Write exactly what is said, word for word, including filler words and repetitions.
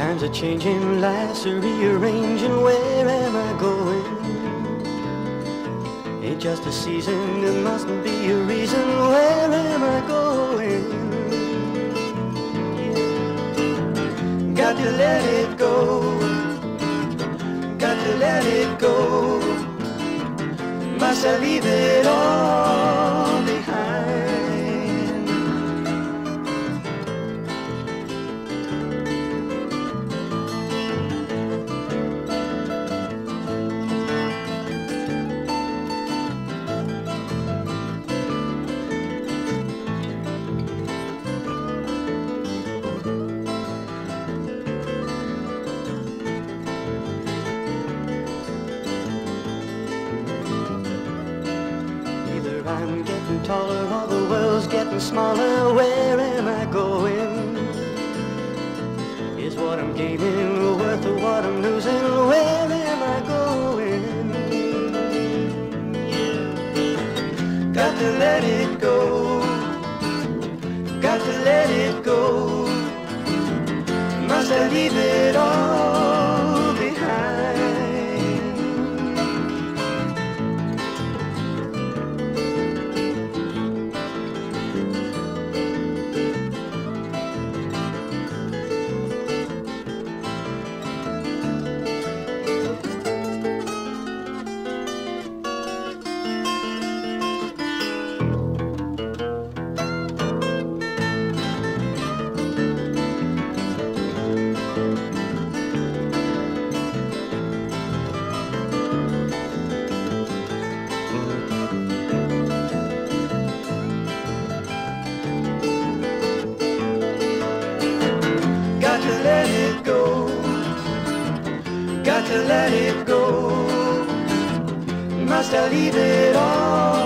Times are changing, life's are rearranging. Where am I going? Ain't just a season, there mustn't be a reason. Where am I going? Got to let it go. Got to let it go. Must I leave it all behind? I'm getting taller, all the world's getting smaller. Where am I going? Is what I'm gaining worth of what I'm losing? Where am I going? Got to let it go. Got to let it go. Must I leave it all behind? To let it go, must I leave it all?